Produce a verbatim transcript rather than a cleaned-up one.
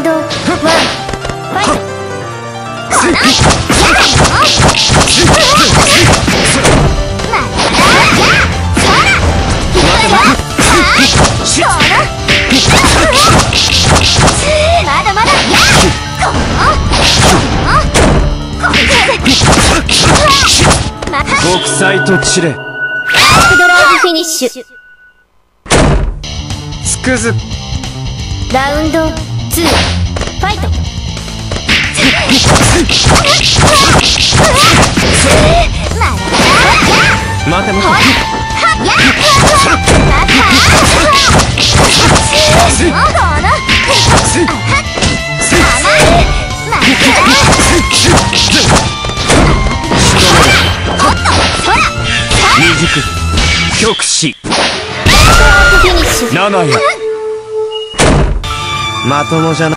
ドワンファイト。まだまだ国際とチレアークドライブフィニッシュ。 つくづラウンドツーファイト。 待て待て未熟極死ナナヤまともじゃな